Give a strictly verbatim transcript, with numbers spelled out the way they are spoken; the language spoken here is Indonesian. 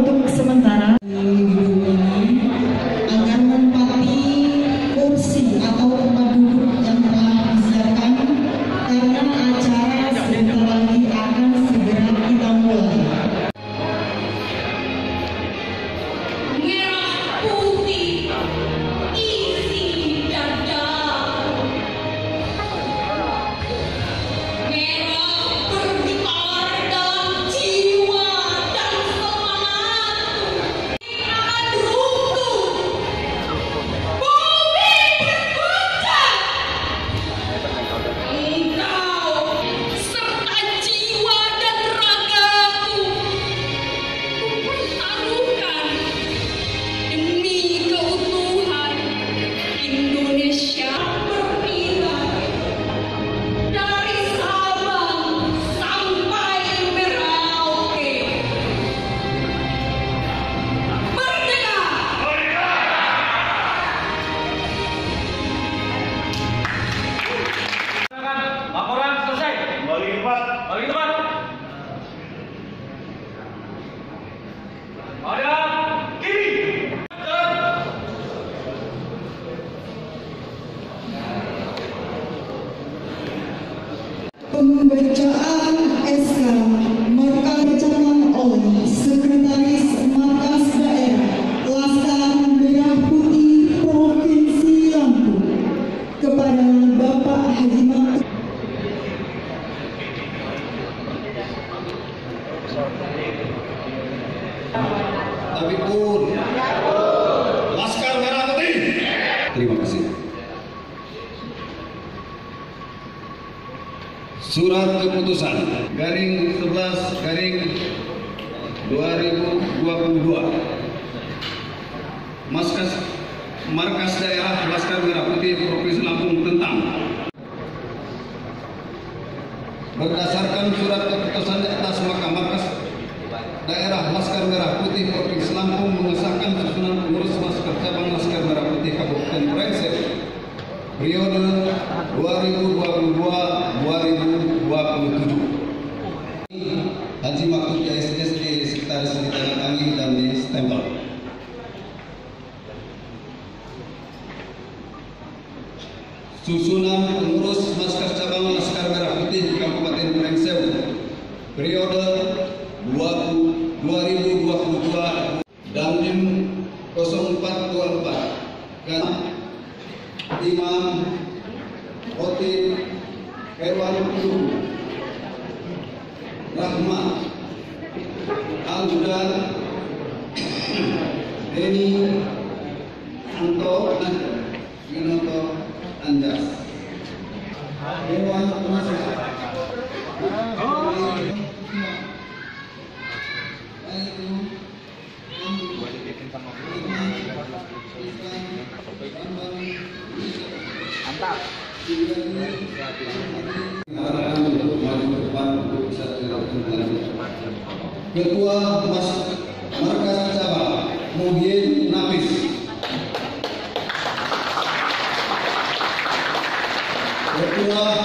untuk sementara akan menempati kursi atau tempat duduk yang telah disiapkan karena acara sebentar lagi akan segera kita mulai. Merah putih isi dada, merah bergetar dalam jiwa dan semangat. Akan runtuh, bumi berguncang. Engkau serta jiwa dan ragaku kupertaruhkan demi keutuhan Indonesia bernilai dari Sabang sampai Merauke. Merdeka! Laporan selesai. Balik tempat. Balik tempat. Ada kiri. Pembacaan S K markas dibacakan oleh Sekretaris Markas Daerah Laskar Merah Putih Provinsi Lampung kepada Bapak Haji Maktub. Tapi pun Laskar Merah Putih. Terima kasih. Surat keputusan garing sebelas garing dua ribu dua puluh dua Markas Markas Daerah Laskar Merah Putih Provinsi Lampung tentang berdasarkan surat keputusan di atas, maka Markas Daerah Laskar Merah Putih Provinsi Lampung mengesahkan susunan pengurus Markas Cabang Laskar Merah Putih Kabupaten Brengsek periode dua ribu dua puluh dua sampai dua ribu dua puluh tujuh. Haji Maktub S S D Sekretaris ditandatangani dan distempel. Susunan pengurus Markas Cabang Laskar Merah Putih Kabupaten Brengsek periode dua ribu dua puluh dua Dandim nol empat dua empat dan Imam Khotib Hewan Guru Rahmat Al-Hudan Deni Anto Winoto Anjas Dewan Penasehat Mantap. Ketua Mas Markas Cabang Muhyin Nafis. Ketua